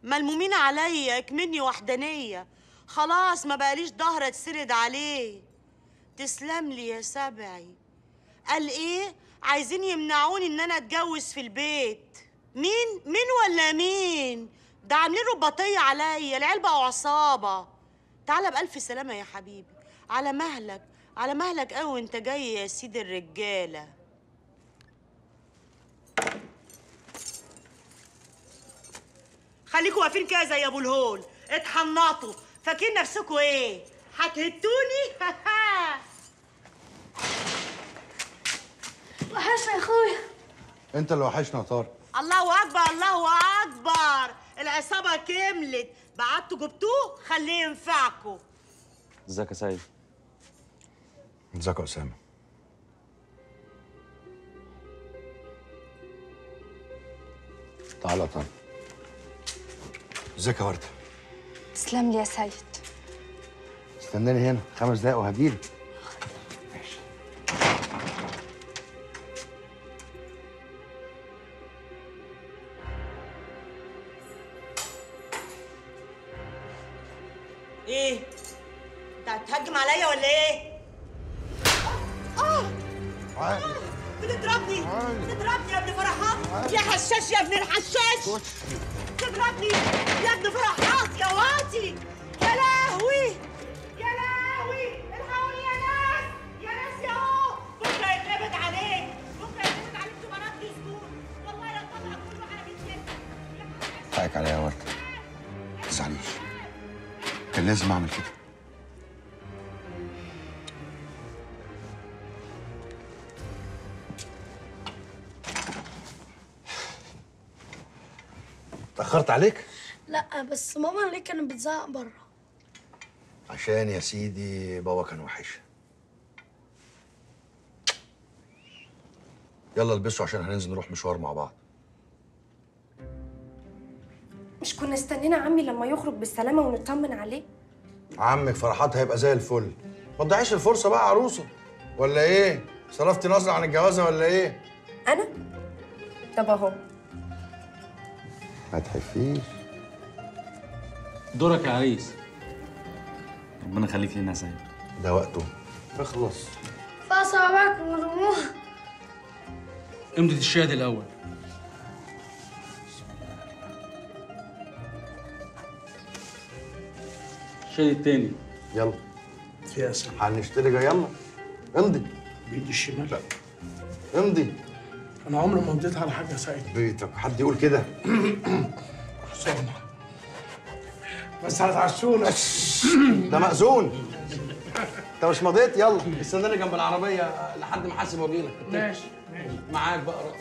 ملمومين عليا اكمني وحدانيه. خلاص ما بقاليش ظهر اتسند عليه. تسلم لي يا سبعي. قال ايه؟ عايزين يمنعوني ان انا اتجوز في البيت. مين ولا مين؟ ده عاملين رباطيه عليا، العيال بقوا عصابه. تعالى بألف سلامه يا حبيبي. على مهلك، على مهلك قوي وانت جاي يا سيد الرجاله. خليكوا واقفين كده زي ابو الهول، اتحنطوا. فاكرين نفسكوا ايه؟ هتهتوني؟ وحشنا يا اخويا. انت اللي وحشنا يا طارق. الله اكبر الله اكبر، العصابه كملت. بعتوا جبتوه، خليه ينفعكوا. ازيك يا سيد؟ ازيك يا اسامه؟ تعالى يا طارق. ازيك يا ورده؟ تسلم لي يا سيد. استناني هنا 5 دقايق وهجيلك. ماشي. ايه؟ انت هتهجم عليا ولا ايه؟ عادي. بتضربني يا ابن فرحات، يا حشاش يا ابن الحشاش. تضربني يا ابن فرحات يا واطي. يا لهوي يا لهوي، الحقوني يا ناس يا ناس. يا هو بكره يتقبض عليك، بكره يتقبض عليك في مناطق السجون. والله لا تطلع كله على جثتك. حقك عليا يا ورده، ما تزعليش، كان لازم اعمل كده. اتأخرت عليك؟ لا بس ماما ليه كانت بتزعق بره؟ عشان يا سيدي بابا كان وحش. يلا البسوا عشان هننزل نروح مشوار مع بعض. مش كنا استنينا عمي لما يخرج بالسلامة ونطمن عليه؟ عمك فرحات هيبقى زي الفل. ما تضيعيش الفرصة بقى عروسة. ولا ايه؟ صرفتي نظرة عن الجوازة ولا ايه؟ أنا؟ طب أهو. ما تحفيش. دورك يا عريس. ربنا يخليك لنا يا سيد. ده وقته. اخلص. فصابعكم ورموها. امضي الشهادة الأول. الشهادة التاني. يلا. يا سلام. هنشتري يلا. امضي. بإيدي الشمال. لا. امضي. أنا عمري ما مضيت على حاجة يا سعيد. بيتك حد يقول كده؟ حسام. بس هتعشونا. ده مأذون. انت مش مضيت؟ يلا استناني جنب العربية لحد ما احاسب واجيلك. ماشي ماشي. معاك بقى رأس.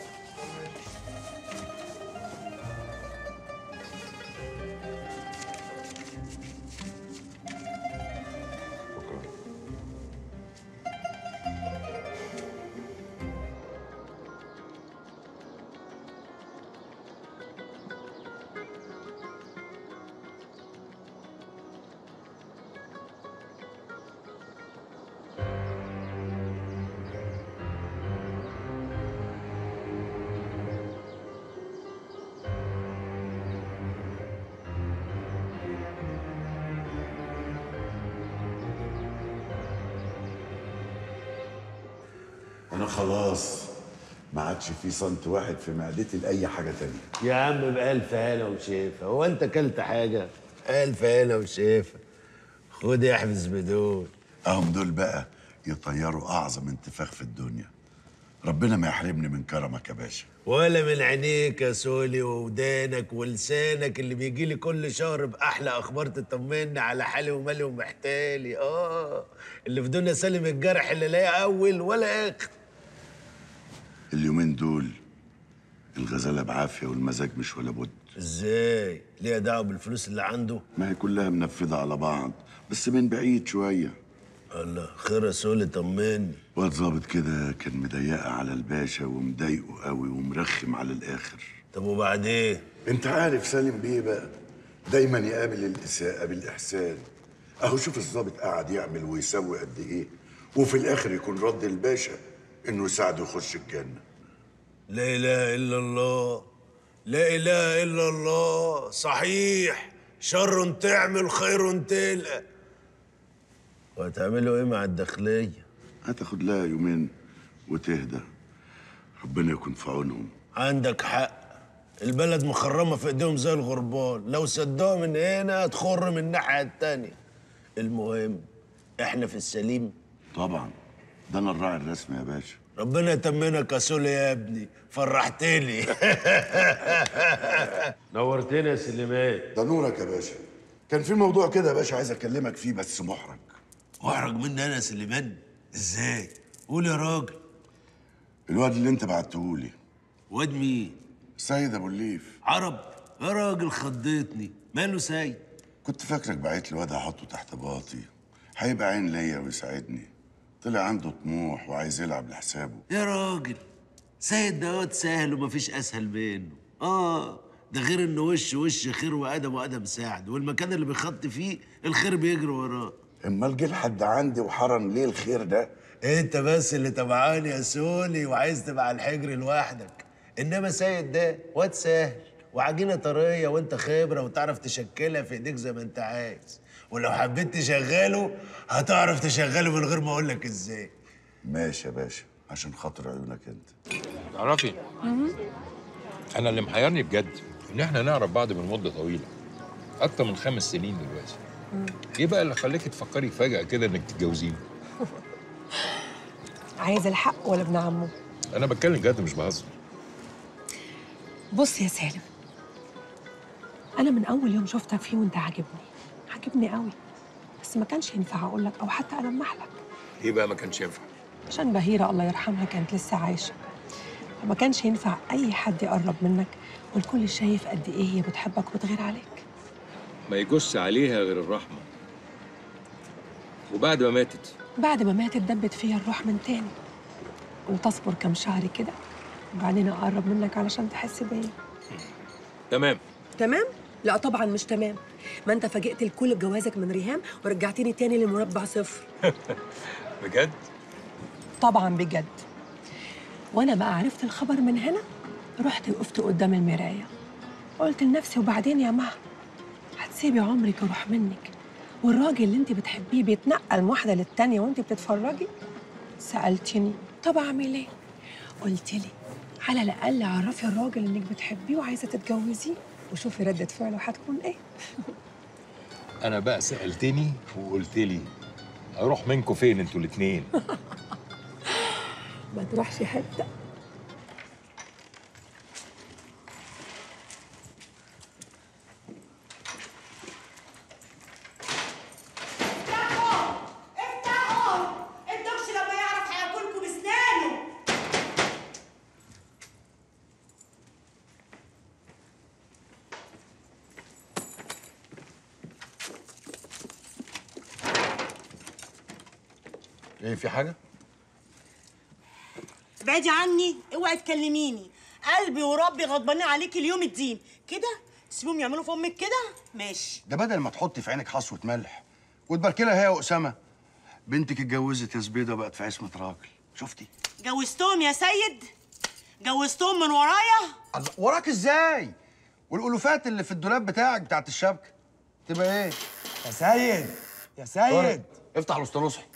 أنا خلاص ما عادش في سنت واحد في معدتي لأي حاجة تانية. يا عم بألف هلا وشافة، هو أنت كلت حاجة؟ ألف هلا وشافة. خد احبس بدول. أهم دول بقى يطيروا أعظم انتفاخ في الدنيا. ربنا ما يحرمني من كرمك يا باشا. ولا من عينيك يا سولي وودانك ولسانك اللي بيجي لي كل شهر بأحلى أخبار تطمني على حالي ومالي ومحتالي. اللي في دنيا سالم الجرح اللي لا أول ولا آخر. اليومين دول الغزالة بعافية والمزاج مش ولا بد. ازاي؟ ليه دعوة بالفلوس اللي عنده؟ ما هي كلها منفذة على بعض بس من بعيد شوية. الله خير يا سولي طمني. واد ظابط كده كان مضيقة على الباشا ومضايقه قوي ومرخم على الآخر. طب وبعدين؟ انت عارف سالم بيه بقى دايما يقابل الإساءة بالإحسان. أهو شوف الظابط قاعد يعمل ويسوي قد إيه وفي الآخر يكون رد الباشا إنه يساعده يخش الجنة. لا إله إلا الله. لا اله الا الله. صحيح، شر تعمل خير تلقى. وهتعملوا ايه مع الداخليه؟ هتاخد لها يومين وتهدى، ربنا يكون في عونهم. عندك حق، البلد مخرمه في ايديهم زي الغربال، لو سدوها من هنا تخر من الناحيه التانيه. المهم احنا في السليم طبعا، ده انا الراعي الرسمي يا باشا. ربنا يتمنك يا سولي يا ابني، فرحتني. نورتني يا سليمان. ده نورك يا باشا. كان في موضوع كده يا باشا عايز اكلمك فيه بس محرج. محرج مني انا يا سليمان؟ ازاي؟ قول يا راجل. الواد اللي انت بعتهولي. واد مين؟ سيد ابو الليف. عرب؟ يا راجل خضيتني. ماله سيد؟ كنت فاكرك بعت لي واد احطه تحت باطي، هيبقى عين ليا ويساعدني. طلع عنده طموح وعايز يلعب لحسابه. يا راجل سيد ده واد سهل ومفيش اسهل منه. ده غير انه وش خير وادب وادب ساعد، والمكان اللي بيخط فيه الخير بيجري وراه. امال جه لحد عندي وحرم ليه الخير ده؟ انت بس اللي تبعاني يا سولي وعايز تبقى على الحجر لوحدك، انما سيد ده واد سهل وعجينه طريه، وانت خبره وتعرف تشكلها في ايديك زي ما انت عايز، ولو حبيت تشغله هتعرف تشغله من غير ما اقول لك ازاي. ماشي يا باشا، عشان خاطر عيونك انت. تعرفي انا اللي محيرني بجد ان احنا نعرف بعض من مده طويله، اكتر من 5 سنين دلوقتي. ايه بقى اللي خلاكي تفكري فجاه كده انك تتجوزيني؟ عايز الحق ولا ابن عمه؟ انا بتكلم جد مش بهزر. بص يا سالم، انا من اول يوم شفتك فيه وانت عاجبني قوي، بس ما كانش ينفع اقول لك او حتى المح لك. ايه بقى ما كانش ينفع؟ عشان بهيره الله يرحمها كانت لسه عايشه، فما كانش ينفع اي حد يقرب منك، والكل شايف قد ايه هي بتحبك وبتغير عليك. ما يجوز عليها غير الرحمه. وبعد ما ماتت دبت فيا الروح من تاني. قلت اصبر كام شهر كده وبعدين اقرب منك علشان تحس بيا. تمام؟ لا طبعا مش تمام. ما انت فاجئت الكل بجوازك من ريهام ورجعتني تاني لمربع صفر. بجد؟ طبعا بجد. وانا بقى عرفت الخبر من هنا، رحت وقفت قدام المرايه قلت لنفسي وبعدين يا مها هتسيبي عمرك يروح منك والراجل اللي انت بتحبيه بيتنقل من واحده للتانيه وانت بتتفرجي؟ سالتني طب اعمل ايه؟ قلت لي على الاقل عرفي الراجل انك بتحبيه وعايزه تتجوزيه وشوفي ردة فعله هتكون ايه. انا بقى سالتني وقلت لي اروح منكم فين انتوا الاثنين؟ ما تروحش حته. افتحوا الدكش لما يعرف هياكلكم بسنانه. ايه في حاجه؟ ابعدي عني، اوعي تكلميني. قلبي وربي غضبانين عليكي اليوم الدين كده. تسيبهم يعملوا في امك كده؟ ماشي. ده بدل ما تحطي في عينك حصوه ملح وتباركي لها هي واسامه، بنتك اتجوزت يا زبيده بقت في عصمه راجل. شفتي؟ جوزتهم يا سيد؟ جوزتهم من ورايا؟ وراك ازاي؟ والالوفات اللي في الدولاب بتاعك بتاعت الشبكه تبقى ايه؟ يا سيد طارق، افتح الاسطى نصحي.